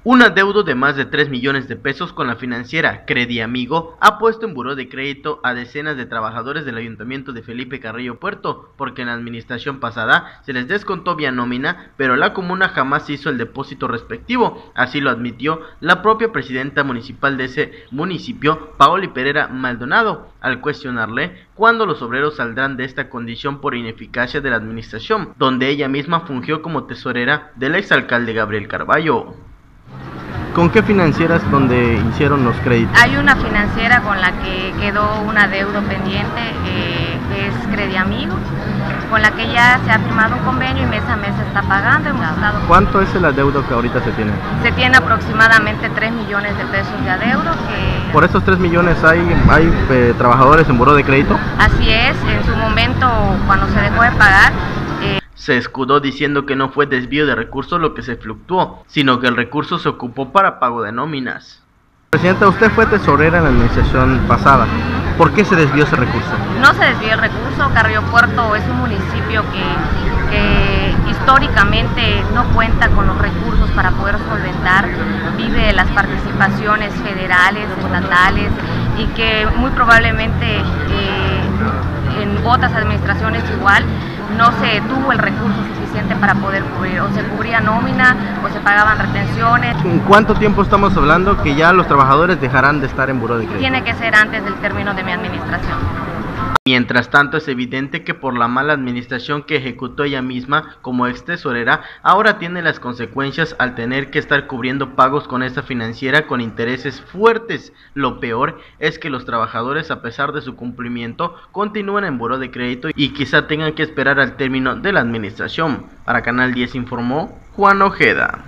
Un adeudo de más de 3 millones de pesos con la financiera Crediamigo ha puesto en buró de crédito a decenas de trabajadores del Ayuntamiento de Felipe Carrillo Puerto, porque en la administración pasada se les descontó vía nómina, pero la comuna jamás hizo el depósito respectivo. Así lo admitió la propia presidenta municipal de ese municipio, Paoli Pereira Maldonado, al cuestionarle cuándo los obreros saldrán de esta condición por ineficacia de la administración, donde ella misma fungió como tesorera del exalcalde Gabriel Carballo. ¿Con qué financieras donde hicieron los créditos? Hay una financiera con la que quedó un adeudo pendiente, que es Crediamigo, con la que ya se ha firmado un convenio y mes a mes se está pagando. ¿Cuánto es el adeudo que ahorita se tiene? Se tiene aproximadamente 3 millones de pesos de adeudo. ¿Por esos 3 millones hay trabajadores en buró de crédito? Así es, en su momento cuando se dejó de pagar, se escudó diciendo que no fue desvío de recursos lo que se fluctuó, sino que el recurso se ocupó para pago de nóminas. Presidenta, usted fue tesorera en la administración pasada. ¿Por qué se desvió ese recurso? No se desvió el recurso. Carrillo Puerto es un municipio que históricamente no cuenta con los recursos para poder solventar, vive de las participaciones federales, estatales, y que muy probablemente en otras administraciones igual no se tuvo el recurso suficiente para poder cubrir, o se cubría nómina o se pagaban retenciones. ¿En cuánto tiempo estamos hablando que ya los trabajadores dejarán de estar en buró de crédito? Tiene que ser antes del término de mi administración. Mientras tanto, es evidente que por la mala administración que ejecutó ella misma como ex tesorera, ahora tiene las consecuencias al tener que estar cubriendo pagos con esta financiera con intereses fuertes. Lo peor es que los trabajadores, a pesar de su cumplimiento, continúan en buró de crédito y quizá tengan que esperar al término de la administración. Para Canal 10 informó Juan Ojeda.